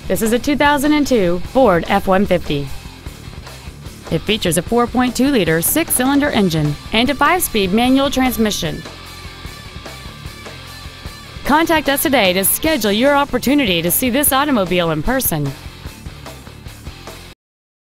This is a 2002 Ford F-150. It features a 4.2-liter six-cylinder engine and a 5-speed manual transmission. Contact us today to schedule your opportunity to see this automobile in person.